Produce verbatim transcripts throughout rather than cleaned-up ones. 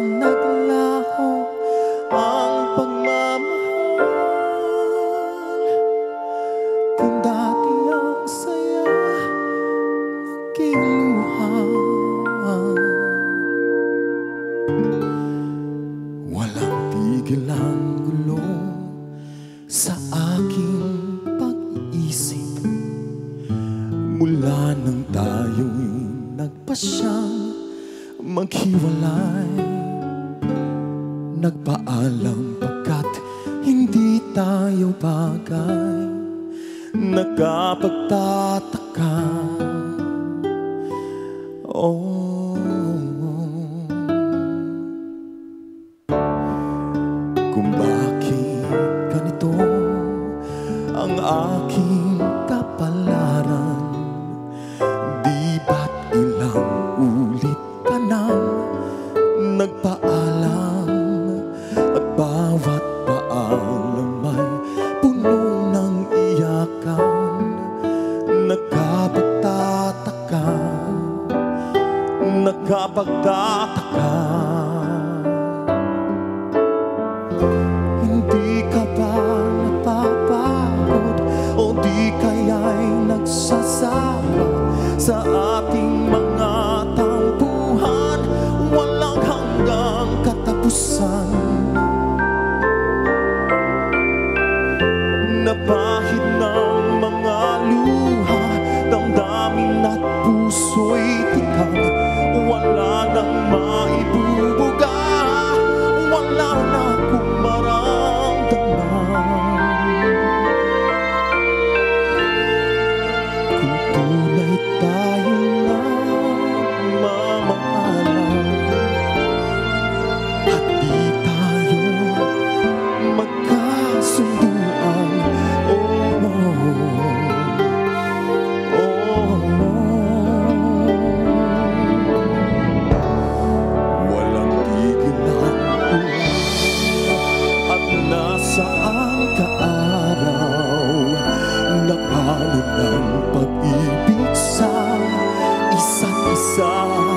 naglaho ang pagmamahal. Kung dati ang saya, aking luha. Walang tigil ang gulo sa aking pag-iisip mula nang tayo'y nagpasyang maghiwalay. Nagpaalam pagkat hindi tayo bagay. Nakapagtataka, oh, kung bakit ganito ang aking kapalaran. Di ba't ilang ulit ka nang nagpaalam, at bawat paalam ay puno ng iyakan. Nakapagtataka, nakapagtataka, hindi ka ba napapagod o di kaya'y nagsasawa sa ating mga tampuhan? Walang hanggang katapusan. Napahid ng mga luha, damdamin at puso'y tikang. Wala nang maibubuga, wala na akong maramdaman. Kung tunay tayong nagmamahalan at di tayo magkasunduan, oh, oh, walang tigil ang ulan at nasaan ka araw. Napalo ng pag-ibig sa isa't isa.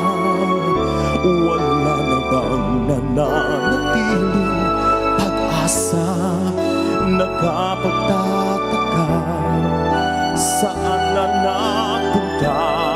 Wala na bang nananatiling pag-asa? Nakapagtataka, saan na napunta?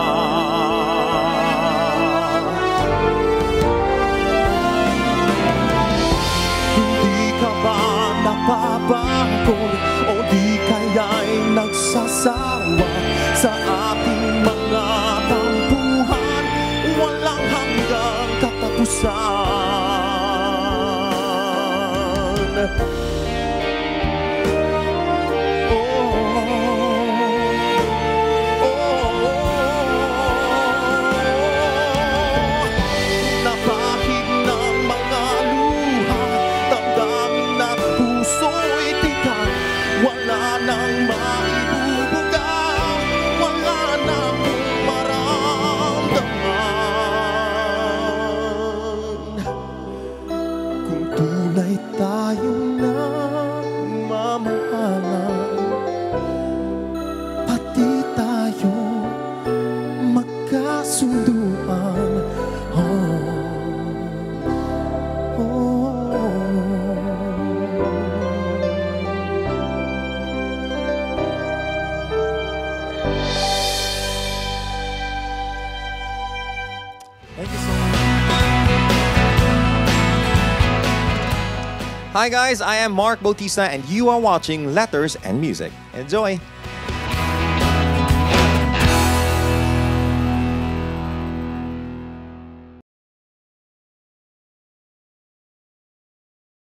Hindi ka ba napapagod o di kaya'y nagsasawa sa ating mga tampuhan? Walang hanggang katapusan. Napahid ng mga luha, damdamin at puso'y tigang. Wala nang maibubuga, wala na akong maramdaman. Kung tunay tayong nagmamahalan, pati tayo magkasunduan. Oh, oh. Thank you so much. Hi guys, I am Mark Bautista and you are watching Letters and Music. Enjoy!